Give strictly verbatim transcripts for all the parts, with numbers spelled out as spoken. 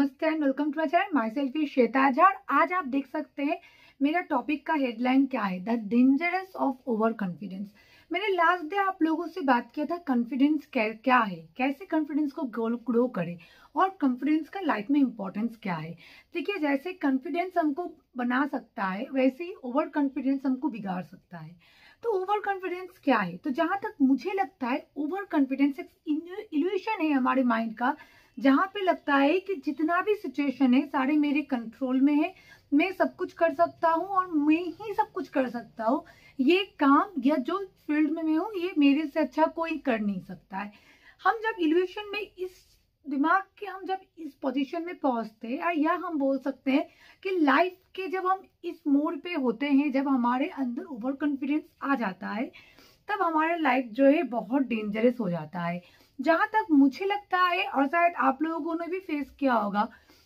नमस्ते and welcome to my channel. Myself is Shweta Jha. आज आप देख सकते हैं मेरा टॉपिक का हेडलाइन क्या है, the dangerous of over confidence. मैंने लास्ट डे आप लोगों से बात किया था कॉन्फिडेंस क्या है, कैसे कॉन्फिडेंस को ग्रो करें और कॉन्फिडेंस का लाइफ में इंपॉर्टेंस क्या है। देखिए, जैसे कॉन्फिडेंस हमको बना सकता है वैसे ही ओवर कॉन्फिडेंस हमको बिगाड़ सकता है। तो ओवर कॉन्फिडेंस क्या है? तो जहां तक मुझे लगता है ओवर कॉन्फिडेंस एक इल्यूशन है हमारे माइंड का, जहां पे लगता है कि जितना भी सिचुएशन है सारे मेरे कंट्रोल में है, मैं सब कुछ कर सकता हूँ और मैं ही सब कुछ कर सकता हूँ। ये काम या जो फील्ड में मैं हूँ ये मेरे से अच्छा कोई कर नहीं सकता है। हम जब इल्यूशन में इस दिमाग के हम जब इस पोजीशन में पहुंचते हैं, या हम बोल सकते हैं कि लाइफ के जब हम इस मोड़ पे होते हैं, जब हमारे अंदर ओवर कॉन्फिडेंस आ जाता है, तब हमारा लाइफ जो है बहुत डेंजरस हो जाता है। जहां तक मुझे लगता है, और शायद आप लोगों ने भी फेस किया होगा,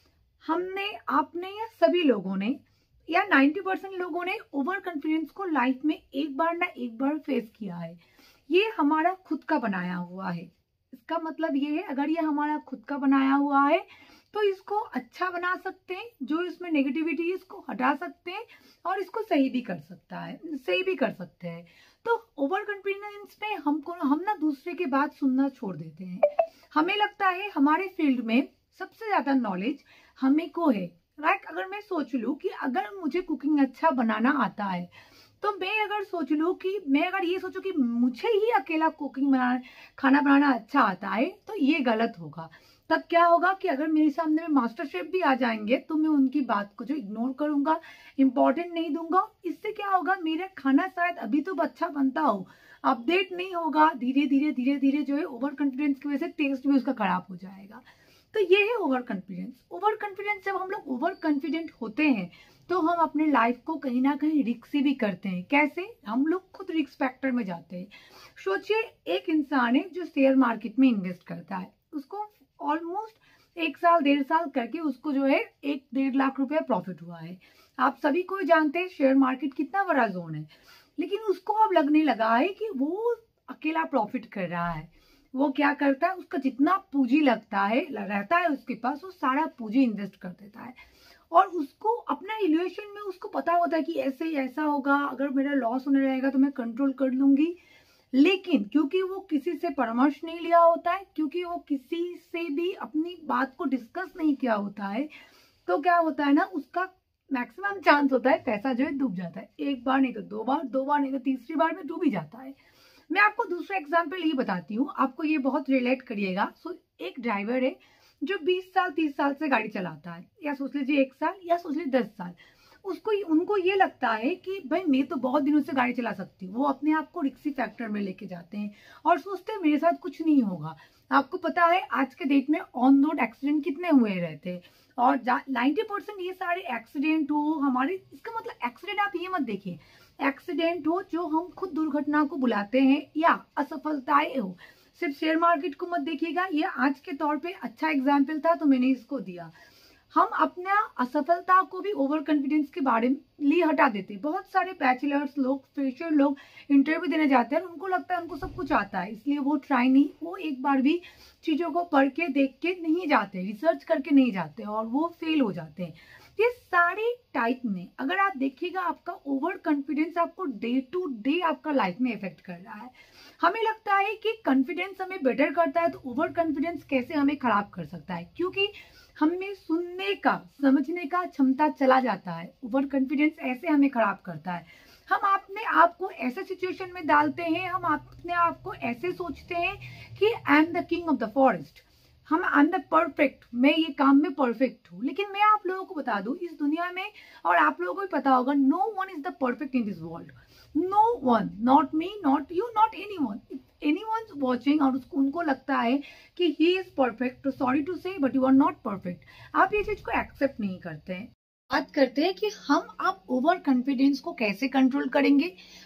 हमने आपने या सभी लोगों ने या नब्बे परसेंट लोगों ने ओवर कॉन्फिडेंस को लाइफ में एक बार ना एक बार फेस किया है। ये हमारा खुद का बनाया हुआ है। इसका मतलब ये है, अगर ये हमारा खुद का बनाया हुआ है तो इसको अच्छा बना सकते हैं, जो इसमें नेगेटिविटी है इसको हटा सकते हैं और इसको सही भी कर सकता है सही भी कर सकते हैं। तो ओवर कॉन्फिडेंस में हमको हम ना दूसरे की बात सुनना छोड़ देते हैं। हमें लगता है हमारे फील्ड में सबसे ज्यादा नॉलेज हमें को है, राइट। अगर मैं सोच लूँ कि अगर मुझे कुकिंग अच्छा बनाना आता है, तो मैं अगर सोच लूँ कि मैं अगर ये सोचूं कि मुझे ही अकेला कुकिंग बनाना खाना बनाना अच्छा आता है, तो ये गलत होगा। तब क्या होगा कि अगर मेरे सामने में मास्टर शेफ भी आ जाएंगे तो मैं उनकी बात को जो इग्नोर करूंगा, इंपॉर्टेंट नहीं दूंगा। इससे क्या होगा, मेरा खाना शायद अभी तो अच्छा बनता हो, अपडेट नहीं होगा, धीरे धीरे धीरे धीरे जो है ओवर कॉन्फिडेंस की वजह से टेस्ट भी उसका खराब हो जाएगा। तो ये है ओवर कॉन्फिडेंस। ओवर कॉन्फिडेंस जब हम लोग ओवर कॉन्फिडेंट होते हैं तो हम अपने लाइफ को कहीं ना कहीं रिस्क भी करते हैं। कैसे? हम लोग खुद रिस्क फैक्टर में जाते हैं। सोचिए, एक इंसान है जो शेयर मार्केट में इन्वेस्ट करता है, उसको ऑलमोस्ट एक साल डेढ़ साल करके उसको जो है एक डेढ़ लाख रुपया प्रॉफिट हुआ है। आप सभी को जानते हैं शेयर मार्केट कितना बड़ा जोन है, लेकिन उसको अब लगने लगा है कि वो अकेला प्रॉफिट कर रहा है। वो क्या करता है, उसका जितना पूंजी लगता है रहता है उसके पास, वो सारा पूंजी इन्वेस्ट कर देता है और उसको अपना इल्यूशन में उसको पता होता है कि ऐसे ही ऐसा होगा, अगर मेरा लॉस होने रहेगा तो मैं कंट्रोल कर लूंगी। लेकिन क्योंकि वो किसी से परामर्श नहीं लिया होता है, क्योंकि वो किसी से भी अपनी बात को डिस्कस नहीं किया होता है, तो क्या होता है ना, उसका मैक्सिमम चांस होता है पैसा जो है डूब जाता है। एक बार नहीं तो दो बार, दो बार नहीं तो तीसरी बार में डूब ही जाता है। मैं आपको दूसरा एग्जाम्पल ये बताती हूँ, आपको ये बहुत रिलेट करिएगा। सो एक ड्राइवर है जो बीस साल तीस साल से गाड़ी चलाता है, या सोच लीजिए एक साल या सोच लीजिए दस साल। उसको उनको ये लगता है कि भाई मैं तो बहुत दिनों से गाड़ी चला सकती हूँ। वो अपने आप को रिक्सी फैक्टर में लेके जाते हैं और सोचते हैं मेरे साथ कुछ नहीं होगा। आपको पता है आज के डेट में ऑन रोड एक्सीडेंट कितने हुए रहते हैं, और नाइन्टी परसेंट ये सारे एक्सीडेंट हो हमारे, इसका मतलब एक्सीडेंट आप ये मत देखिए एक्सीडेंट हो जो हम खुद दुर्घटना को बुलाते हैं या असफलताएं हो। सिर्फ शेयर मार्केट को मत देखिएगा, ये आज के तौर पे अच्छा एग्जाम्पल था तो मैंने इसको दिया। हम अपना असफलता को भी ओवर कॉन्फिडेंस के बारे में लिए हटा देते हैं। बहुत सारे बैचलर्स लोग, फ्रेशर लोग इंटरव्यू देने जाते हैं, उनको लगता है उनको सब कुछ आता है, इसलिए वो ट्राई नहीं, वो एक बार भी चीजों को पढ़ के देख के नहीं जाते, रिसर्च करके नहीं जाते और वो फेल हो जाते हैं। ये सारे टाइप में अगर आप देखिएगा, आपका ओवर कॉन्फिडेंस आपको डे टू डे आपका लाइफ में इफेक्ट कर रहा है। हमें लगता है कि कॉन्फिडेंस हमें बेटर करता है, तो ओवर कॉन्फिडेंस कैसे हमें खराब कर सकता है, क्योंकि हमें सुनने का समझने का क्षमता चला जाता है। ओवर कॉन्फिडेंस ऐसे हमें खराब करता है, हम अपने आप को ऐसे सिचुएशन में डालते हैं, हम अपने आप को ऐसे सोचते हैं कि I am the king of the forest, हम आई एम द परफेक्ट, मैं ये काम में परफेक्ट हूँ। लेकिन मैं आप लोगों को बता दूं, इस दुनिया में, और आप लोगों को भी पता होगा, no one is the perfect in this world. No one, not me, not you, not any one. Anyone watching और उसको उनको लगता है कि ही इज परफेक्ट, तो sorry to say but you are not perfect. आप ये चीज को एक्सेप्ट नहीं करते हैं। बात करते हैं कि हम आप ओवर कॉन्फिडेंस को कैसे कंट्रोल करेंगे। हम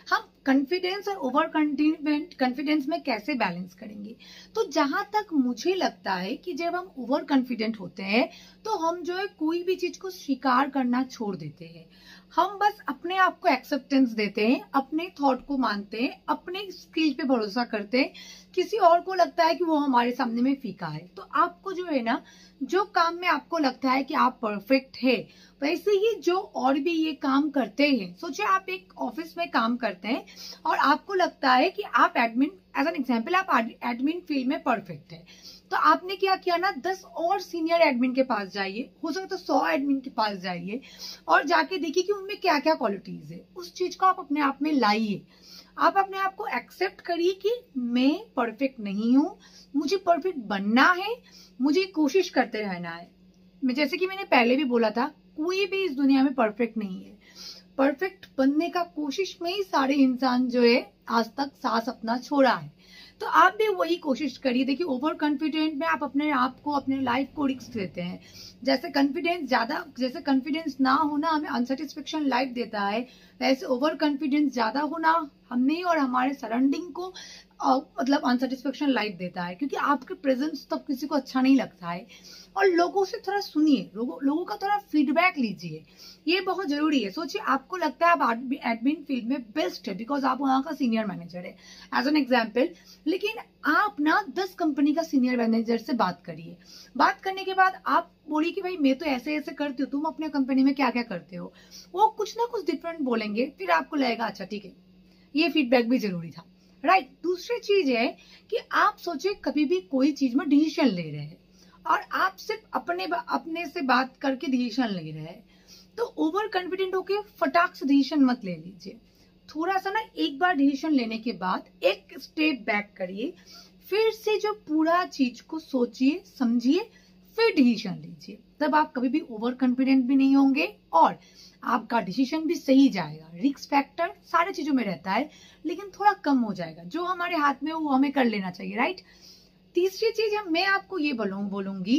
कॉन्फिडेंस और ओवर कॉन्फिडेंस में कैसे बैलेंस करेंगे। तो जहां तक मुझे लगता है कि जब हम ओवर कॉन्फिडेंट होते हैं तो हम जो है कोई भी चीज को स्वीकार करना छोड़ देते हैं। हम बस अपने आप को एक्सेप्टेंस देते हैं, अपने थॉट को मानते हैं, अपने स्किल पे भरोसा करते हैं। किसी और को लगता है कि वो हमारे सामने में फीका है। तो आपको जो है ना, जो काम में आपको लगता है कि आप परफेक्ट है, वैसे ही जो और भी ये काम करते हैं, सोचिए आप एक ऑफिस में काम करते हैं और आपको लगता है कि आप एडमिन, एज एन एग्जांपल आप एडमिन फील्ड में परफेक्ट है, तो आपने क्या किया ना, दस और सीनियर एडमिन के पास जाइए, हो सके तो सौ एडमिन के पास जाइए और जाके देखिए कि उनमें क्या क्या क्वालिटीज है। उस चीज को आप अपने आप में लाइए। आप अपने आप को एक्सेप्ट करिए कि मैं परफेक्ट नहीं हूं, मुझे परफेक्ट बनना है, मुझे कोशिश करते रहना है। मैं जैसे कि मैंने पहले भी बोला था, कोई भी इस दुनिया में परफेक्ट नहीं है। परफेक्ट बनने का कोशिश में ही सारे इंसान जो है आज तक सांस अपना छोड़ा है। तो आप भी वही कोशिश करिए। देखिए, ओवर कॉन्फिडेंट में आप अपने आप को, अपने लाइफ को रिस्क देते हैं। जैसे कॉन्फिडेंस ज्यादा जैसे कॉन्फिडेंस ना होना हमें अनसेटिस्फेक्शन लाइफ देता है, वैसे ओवर कॉन्फिडेंस ज्यादा होना हमें और हमारे सराउंडिंग को आ, मतलब अनसेटिस्फेक्शन लाइफ देता है, क्योंकि आपके प्रेजेंस तब किसी को अच्छा नहीं लगता है। और लोगों से थोड़ा सुनिए, लोगों लोगों का थोड़ा फीडबैक लीजिए, ये बहुत जरूरी है। सोचिए आपको लगता है आप एडमिन फील्ड में बेस्ट है बिकॉज आप वहां का सीनियर मैनेजर है, एज एन एग्जाम्पल, लेकिन आप ना दस कंपनी का सीनियर मैनेजर से बात करिए। बात करने के बाद आप बोलिए कि भाई मैं तो ऐसे ऐसे करती हूँ, तुम अपने कंपनी में क्या क्या करते हो। वो कुछ ना कुछ डिफरेंट बोलेंगे, फिर आपको लगेगा अच्छा ठीक है, ये फीडबैक भी जरूरी था, राइट right? दूसरी चीज है कि आप सोचिए कभी भी कोई चीज में डिसीजन ले रहे हैं और आप सिर्फ अपने अपने से बात करके डिसीजन ले रहे हैं, तो ओवर कॉन्फिडेंट होके फटाक से डिसीजन मत ले लीजिए। थोड़ा सा ना एक बार डिसीजन लेने के बाद एक स्टेप बैक करिए, फिर से जो पूरा चीज को सोचिए, समझिए, फिर डिसीजन लीजिए। तब आप कभी भी ओवर कॉन्फिडेंट भी नहीं होंगे और आपका डिसीजन भी सही जाएगा। रिस्क फैक्टर सारे चीजों में रहता है, लेकिन थोड़ा कम हो जाएगा। जो हमारे हाथ में वो हमें कर लेना चाहिए, राइट। तीसरी चीज है, मैं आपको ये बोलूं बोलूंगी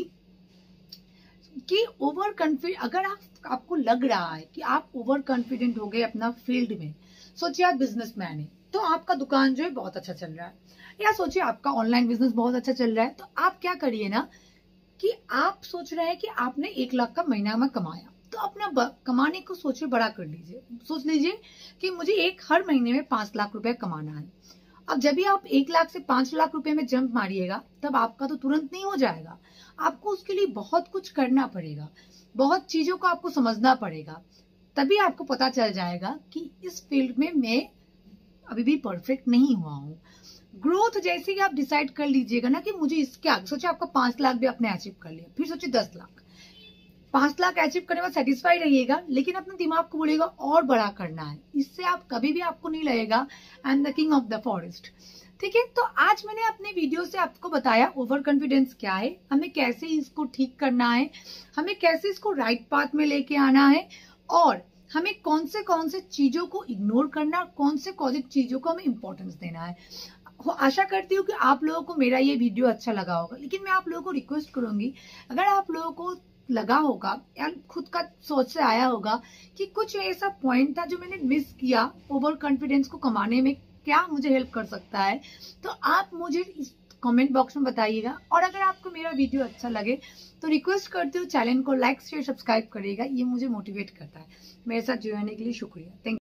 कि ओवर कॉन्फिडेंट, अगर आप आपको लग रहा है कि आप ओवर कॉन्फिडेंट हो गए अपना फील्ड में, सोचिए आप बिजनेसमैन है तो आपका दुकान जो है बहुत अच्छा चल रहा है, या सोचिए आपका ऑनलाइन बिजनेस बहुत अच्छा चल रहा है, तो आप क्या करिए ना कि आप सोच रहे हैं कि आपने एक लाख का महीना में कमाया, तो अपना कमाने को सोचिए, बड़ा कर लीजिए। सोच लीजिए कि मुझे एक हर महीने में पांच लाख रुपए कमाना है। अब जब भी आप एक लाख से पांच लाख रुपए में जंप मारिएगा, तब आपका तो तुरंत नहीं हो जाएगा। आपको उसके लिए बहुत कुछ करना पड़ेगा, बहुत चीजों को आपको समझना पड़ेगा, तभी आपको पता चल जाएगा कि इस फील्ड में मैं अभी भी परफेक्ट नहीं हुआ हूँ। ग्रोथ जैसे ही आप डिसाइड कर लीजिएगा ना कि मुझे इसके आगे, सोचिए आपका पांच लाख भी आपने अचीव कर लिया, फिर सोचिए दस लाख, पांच लाख अचीव करने में सेटिस्फाई रहिएगा, लेकिन अपने दिमाग को बोलेगा और बड़ा करना है। इससे आप कभी भी आपको नहीं लगेगा I am the king of the forest. ठीक है, तो आज मैंने अपने वीडियो से आपको बताया ओवर कॉन्फिडेंस क्या है, हमें कैसे इसको ठीक करना है, हमें कैसे इसको राइट पाथ में लेके आना है, और हमें कौन से कौन से चीजों को इग्नोर करना, कौन से कौन से चीजों को हमें इंपॉर्टेंस देना है। आशा करती हूँ कि आप लोगों को मेरा ये वीडियो अच्छा लगा होगा, लेकिन मैं आप लोगों को रिक्वेस्ट करूंगी, अगर आप लोगों को लगा होगा या खुद का सोच से आया होगा कि कुछ ऐसा पॉइंट था जो मैंने मिस किया ओवर कॉन्फिडेंस को कमाने में, क्या मुझे हेल्प कर सकता है, तो आप मुझे इस कमेंट बॉक्स में बताइएगा। और अगर आपको मेरा वीडियो अच्छा लगे तो रिक्वेस्ट करती हूँ चैनल को लाइक शेयर सब्सक्राइब करिएगा, ये मुझे मोटिवेट करता है। मेरे साथ जुड़ने के लिए शुक्रिया, थैंक यू।